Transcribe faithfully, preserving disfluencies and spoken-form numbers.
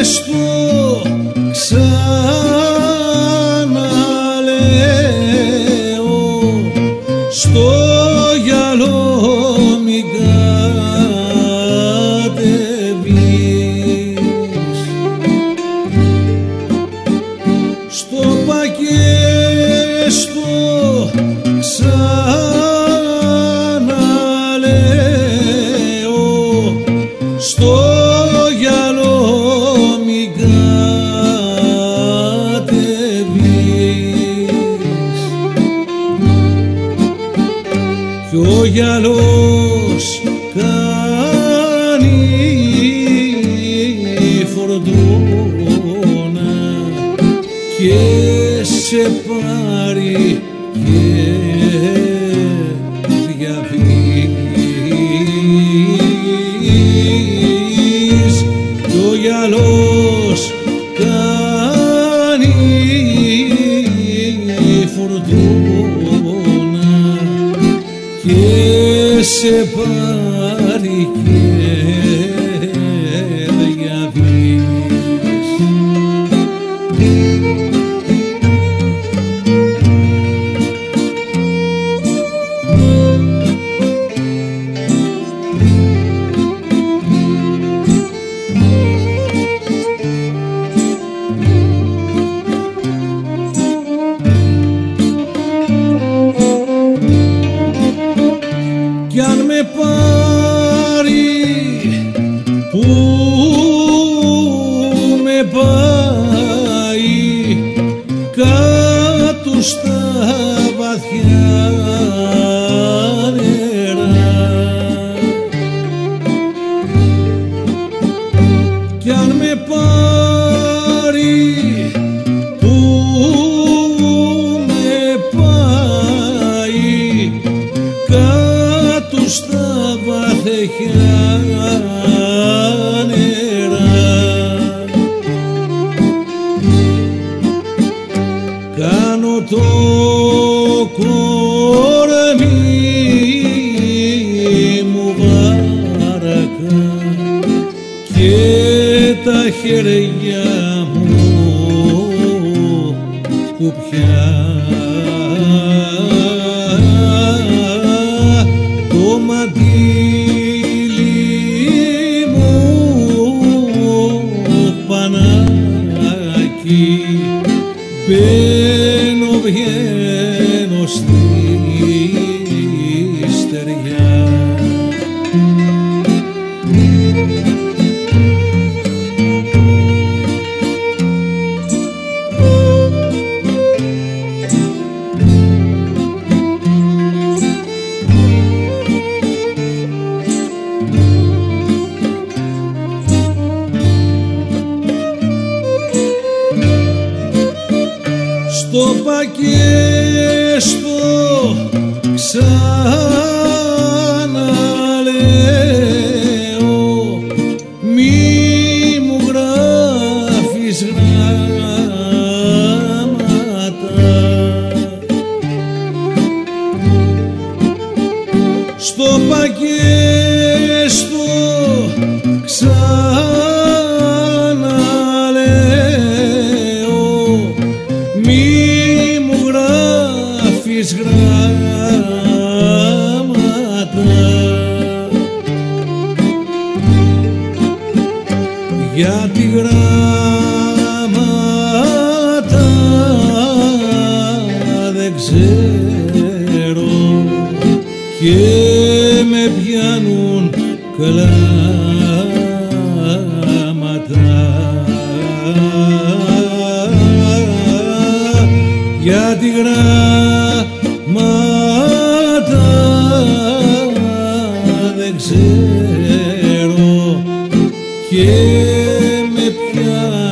στο ξαναλέω, στο γυαλό μην κατεβείς, στο πακέστο ξαναλέω, στο γυαλό μην κατεβείς, κι ο γυαλός κάνει φορτούνα και σε πάρει και διαβείς, κι ο γυαλός κάνει φορτούνα και σε πάρει και διαβείς. Κι αν με πάρει που με πάει κάτω στα βαθιά νερά, κι αν με πάρει που με πάει κάτω στα βαθιά νερά, κάνω το κορμί μου βάρκα και τα χέρια μου κουπιά, το μαντίλι μου πανάκι, μπαίνω βγαίνω στη στεριά. Στο πακέστο ξαναλέω, μη μου γράφεις γράμματα, στο πακέστο ξαναλέω, μη μου γράφεις γράμματα, γιατί γράμματα δεν ξέρω και με πιάνουν κλάματα, γιατί γράμματα δεν ξέρω και με πιάνουν